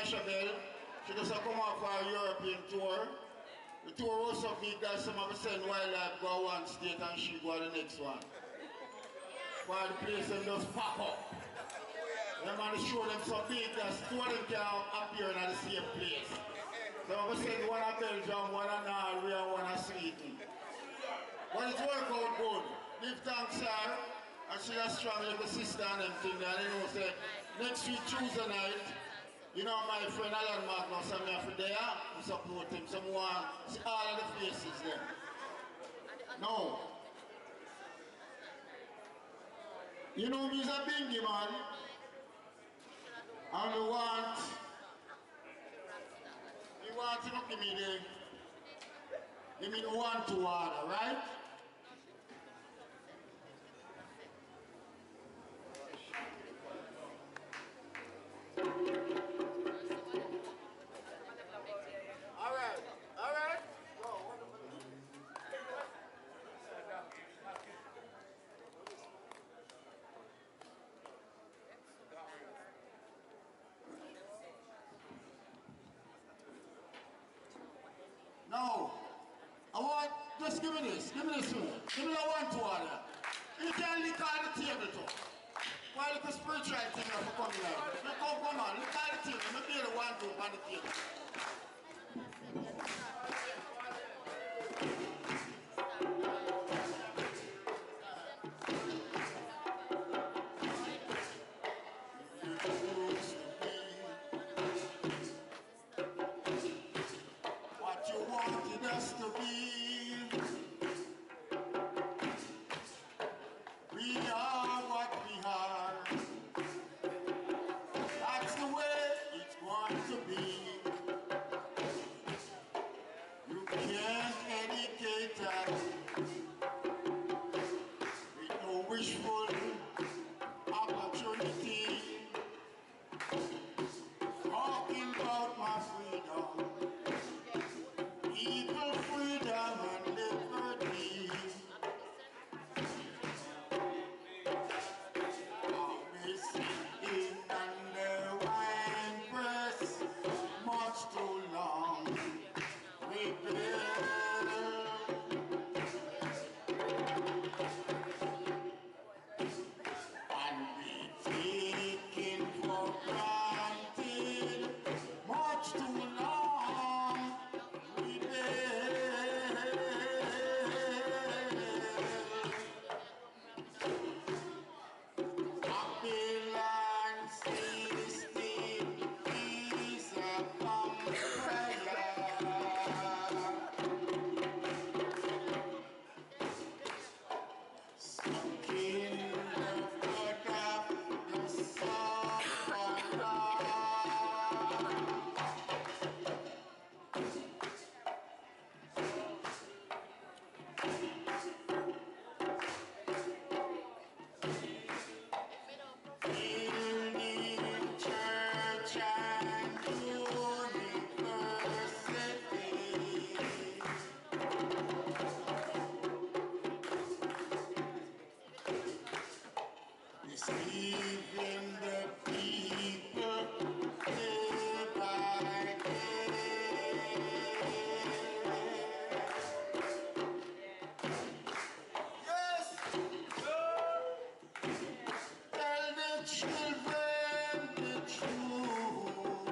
Sasha Bell. She just come off our European tour. The tour was so big that some of us send Wildlife go one state and she go the next one. While the place them just pop up. Them man show them so big that two of them can appear in the same place. Some of us send one in Belgium, one in Norway and one in Sweden. But it work out good. Give thanks her. And she's a strong little sister and them thing there. You know, say, next week Tuesday night, you know my friend Alan Magnus and me for there to support him. Some want see all of the faces there. No. You know me's a bingy man. And we want to give me the 1 to order, right? Alright. No. I want, just give me this one. Give me the 1 to order. You can lick all the table too. Why look a spiritual thing for coming out? Come on, lick all the table. Let me be the 1 to on the table. What you wanted us to be, we are what we are. That's the way it's going to be. You can't educate us with no wishful opportunity. Talking about my freedom, equal freedom and liberty. Always sitting under wine press, much too long. We build and we taken for granted, much too long. We build Babylon system is a vampire. Sucking the blood of the sufferer. Building church and university, deceiving the people day by day. Yes! Tell the children the truth.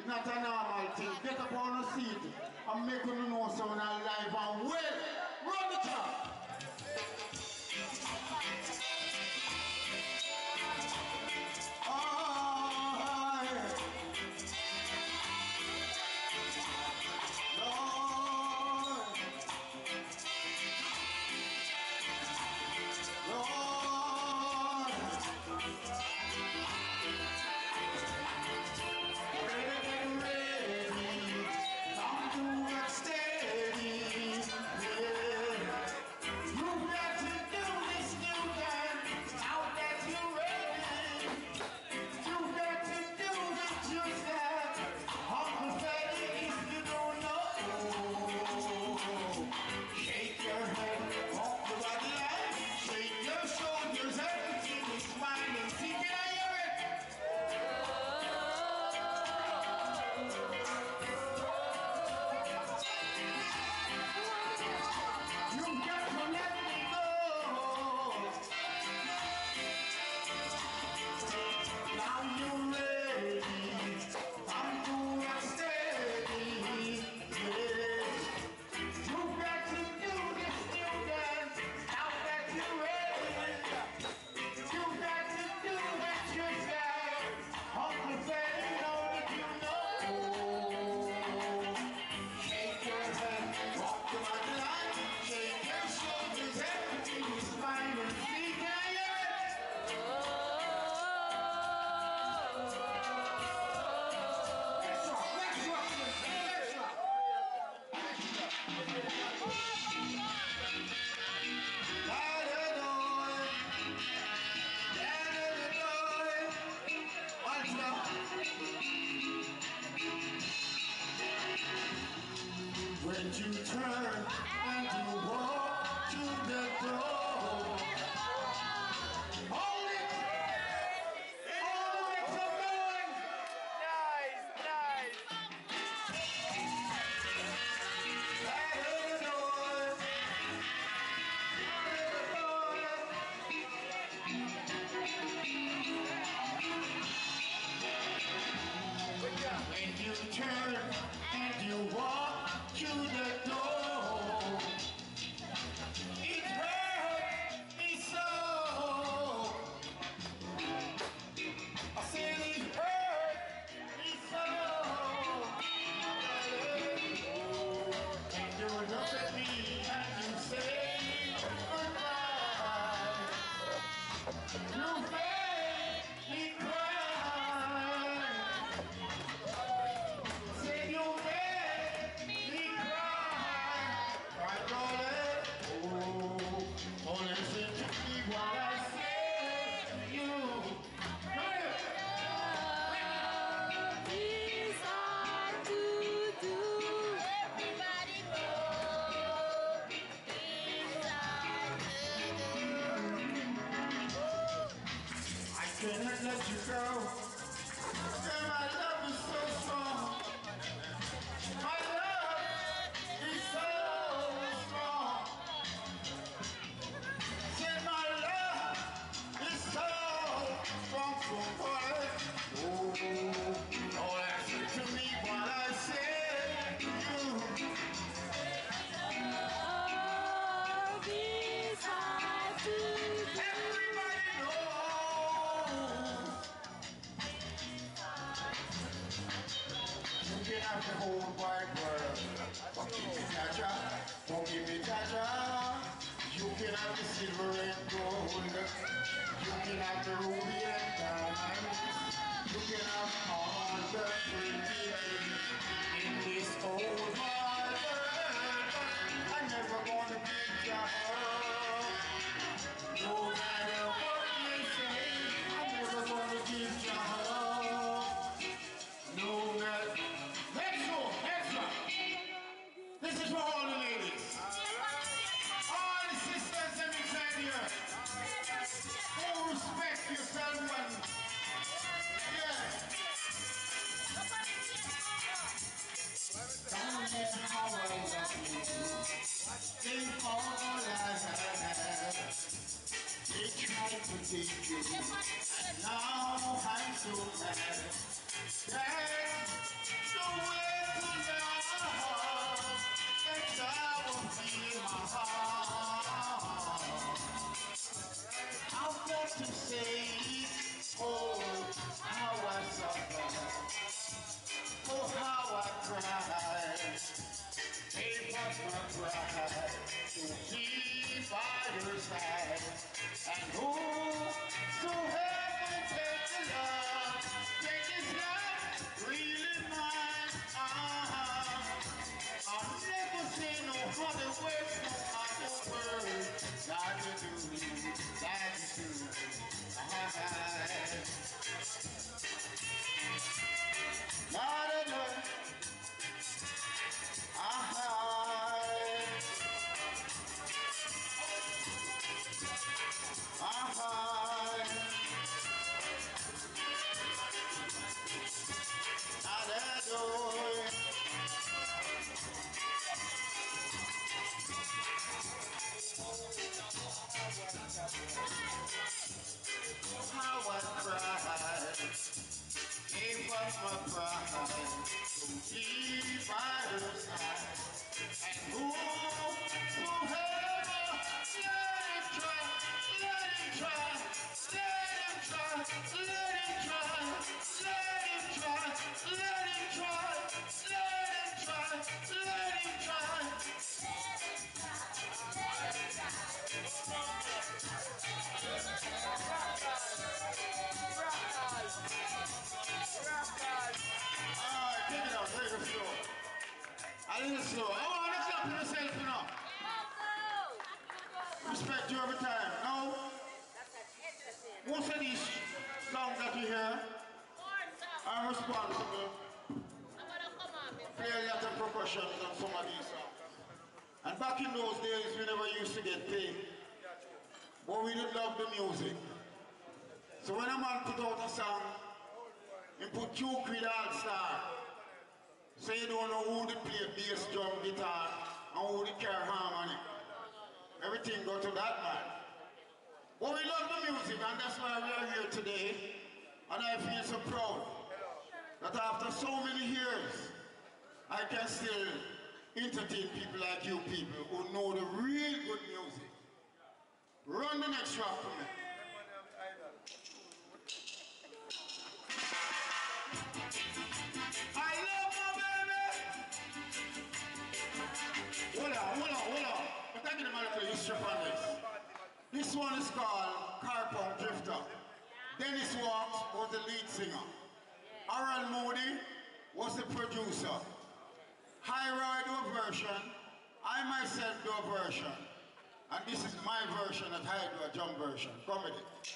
It's not a normal thing. Get up on the seat and make you know someone alive and well. Run the track. When you turn and you walk to the door, hold it! Hold it, come on! Nice, nice! When you turn and you walk to the door, it hurt me so. I said it hurt me so. And you look at me and you say goodbye. You made me cry. Say you made me cry. My darling, oh, listen to me while I say to you. It's hard to do. Everybody know it's hard to do. I cannot let you go. And my love is so strong. My love is so strong. Say my love is so strong, so good. Oh, listen to me while I say to you. Love is hard to do. Everybody knows. You can have the whole wide world. Don't give me Jaja, don't give me Jaja. You can have the silver and gold. You can have the ruby and diamonds. You can have all the pretty things in this old wide world. I'm never gonna be Jaja. No matter what they say, I'm never gonna give Jaja. No matter. Next one. This is for all the ladies. All the sisters inside here. Who respect yourself and yeah. Don't get how I love you. Think all I have. They tried to take you. And now I'm so mad. That's the way to love. That's how I feel my heart. I've got to say, oh, how I suffer, oh, how I cry. Gave up my pride to be by your side. And whosoever takes the love, take his love, really mine. I'll never say no other words, no other word. That you do, that you do. Not alone. How I cried, gave up my pride to be by her side. And whosoever, let him try, let him try, let him try, let him try, let him try, let him try, let him try, let him Alright, take it out, take it slow. A little slow. I want to clap yourself now. Respect you every time. Now, most of these songs that you hear are responsible. Play a lot of percussion on some of these songs. And back in those days, we never used to get paid. But we did love the music. So when a man put out a song, he put Duke with All-Star. So you don't know who to play bass, drum, guitar, and who to carry harmony. Everything go to that man. But we love the music, and that's why we are here today. And I feel so proud that after so many years, I can still entertain people like you people who know the real good music. Run the next track for me. I love my baby. Hold on. I'm taking a little history on this. This one is called Carpound Drifter. Dennis Walks was the lead singer. Aaron Moody was the producer. High do a version. I myself do a version. And this is my version that I do a drum version. Come with it.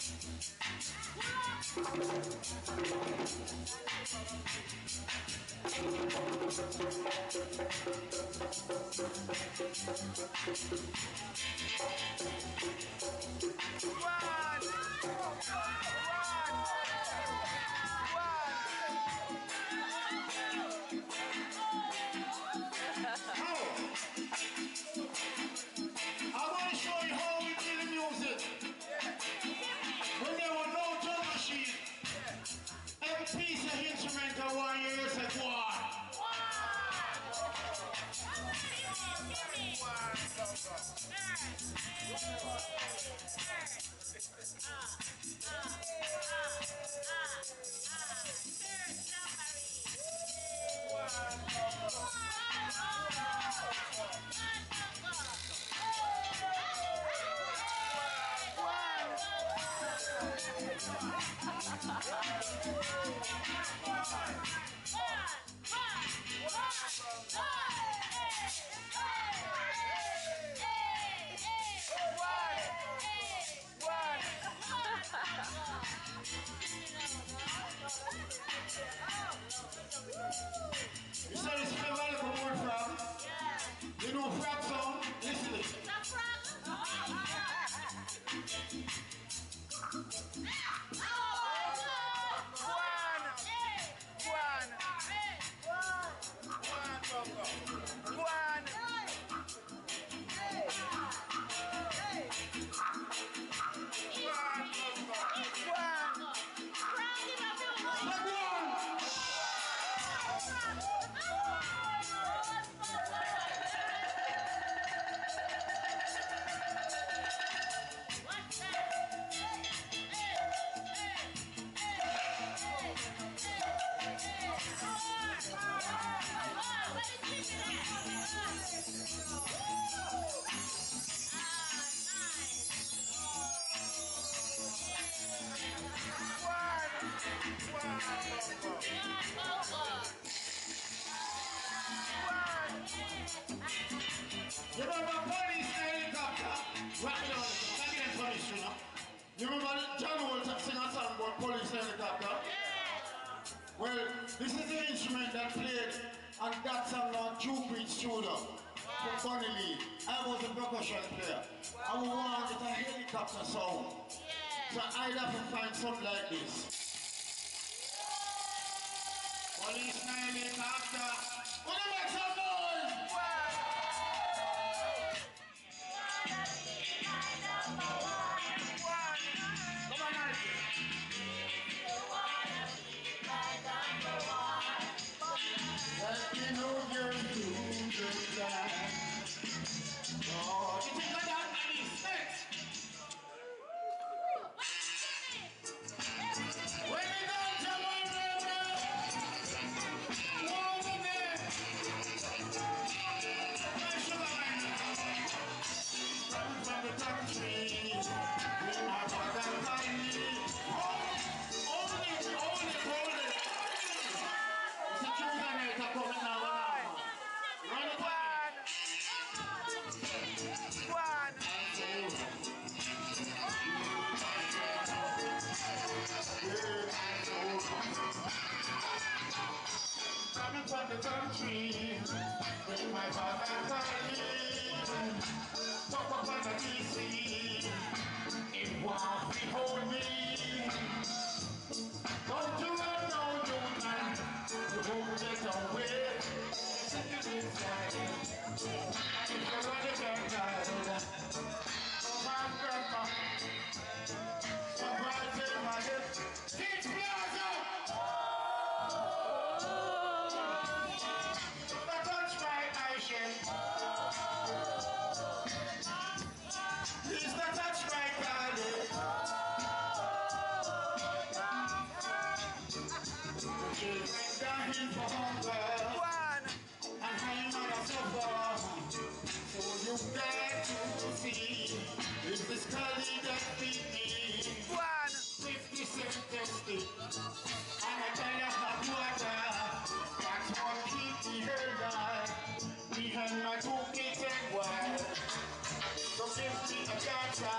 I want to show you how we do the music. When there was no drum machine, every piece of instrument I want you to say, go on. You said it's feel like a word frog. You know frog song? Listen to it. You remember police helicopter? Right now, I'm getting police, you know. You remember John Walter sing a song about police helicopter? Well, this is the instrument that played on that song on Cupid Studio from Bunny Lee. I was a percussion player. I wanted a helicopter sound. So I'd have to find something like this. Police helicopter. Wanna make some noise? Come on, Nancy. Let me know you're doing good time. Oh, you think I got any sense? When you don't tell my brother, woman there. My sugar man. Running from the country. With my father kindly. Hold it. It's a true man that's coming now. Run it back. Coming from the country, with my father kindly. Talk up on the DC, it won't behold me. Don't you run, no, you man, you won't get away. If you're running back, come on, grandma. Somebody take my hip. Teach me how to. Touch my eyes, please don't touch my body. Children dying for hunger, and I'm on a suffer. So you got to see, it's the scully that feed me. 50 cents thirsty, and I tell you hot water. That's what keep me here alive. Me and my two kids and wife. So give me a chance.